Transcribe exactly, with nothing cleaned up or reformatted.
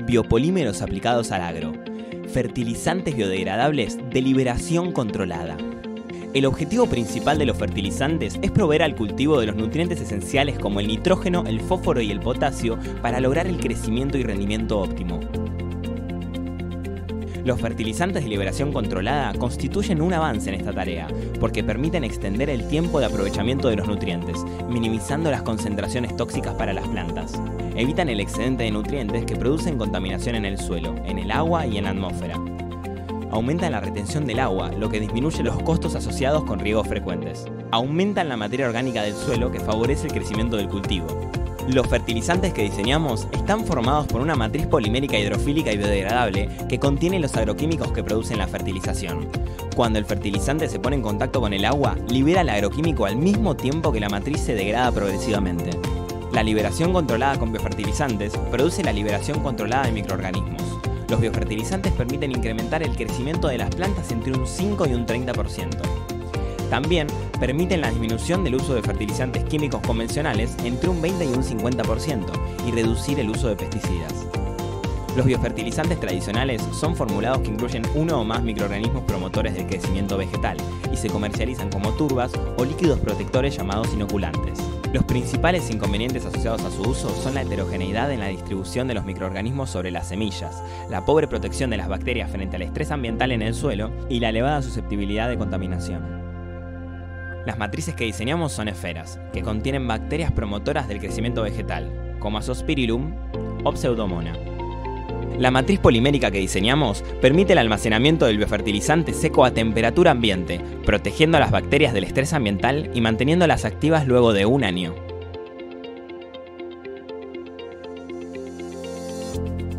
biopolímeros aplicados al agro, fertilizantes biodegradables de liberación controlada. El objetivo principal de los fertilizantes es proveer al cultivo de los nutrientes esenciales como el nitrógeno, el fósforo y el potasio para lograr el crecimiento y rendimiento óptimo. Los fertilizantes de liberación controlada constituyen un avance en esta tarea, porque permiten extender el tiempo de aprovechamiento de los nutrientes, minimizando las concentraciones tóxicas para las plantas. Evitan el excedente de nutrientes que producen contaminación en el suelo, en el agua y en la atmósfera. Aumentan la retención del agua, lo que disminuye los costos asociados con riegos frecuentes. Aumentan la materia orgánica del suelo, que favorece el crecimiento del cultivo. Los fertilizantes que diseñamos están formados por una matriz polimérica hidrofílica y biodegradable que contiene los agroquímicos que producen la fertilización. Cuando el fertilizante se pone en contacto con el agua, libera el agroquímico al mismo tiempo que la matriz se degrada progresivamente. La liberación controlada con biofertilizantes produce la liberación controlada de microorganismos. Los biofertilizantes permiten incrementar el crecimiento de las plantas entre un cinco y un treinta por ciento. También permiten la disminución del uso de fertilizantes químicos convencionales entre un veinte y un cincuenta por ciento y reducir el uso de pesticidas. Los biofertilizantes tradicionales son formulados que incluyen uno o más microorganismos promotores del crecimiento vegetal y se comercializan como turbas o líquidos protectores llamados inoculantes. Los principales inconvenientes asociados a su uso son la heterogeneidad en la distribución de los microorganismos sobre las semillas, la pobre protección de las bacterias frente al estrés ambiental en el suelo y la elevada susceptibilidad de contaminación. Las matrices que diseñamos son esferas, que contienen bacterias promotoras del crecimiento vegetal, como Azospirillum o Pseudomonas. La matriz polimérica que diseñamos permite el almacenamiento del biofertilizante seco a temperatura ambiente, protegiendo a las bacterias del estrés ambiental y manteniéndolas activas luego de un año.